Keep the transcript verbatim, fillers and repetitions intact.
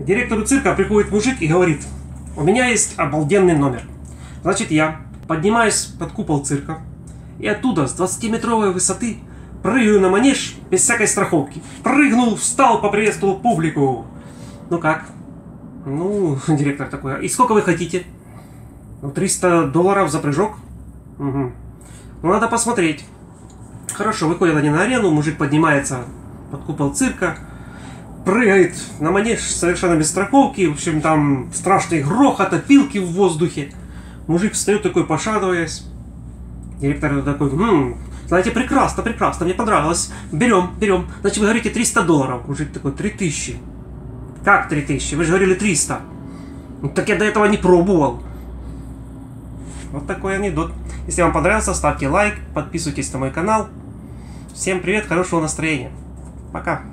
К директору цирка приходит мужик и говорит: у меня есть обалденный номер. Значит, я поднимаюсь под купол цирка и оттуда с двадцатиметровой высоты прыгаю на манеж без всякой страховки. Прыгнул, встал, поприветствовал публику. Ну как? Ну, директор такой: и сколько вы хотите? Ну, триста долларов за прыжок. Угу. Ну, надо посмотреть. Хорошо, выходят они на арену, мужик поднимается под купол цирка, прыгает на манеж совершенно без страховки. В общем, там страшный грохот, опилки в воздухе. Мужик встает такой, пошатываясь. Директор такой: хм, знаете, прекрасно, прекрасно, мне понравилось. Берем, берем. Значит, вы говорите триста долларов. Мужик такой: три тысячи. Как три тысячи? Вы же говорили триста. Ну, так я до этого не пробовал. Вот такой анекдот. Если вам понравился, ставьте лайк, подписывайтесь на мой канал. Всем привет, хорошего настроения. Пока.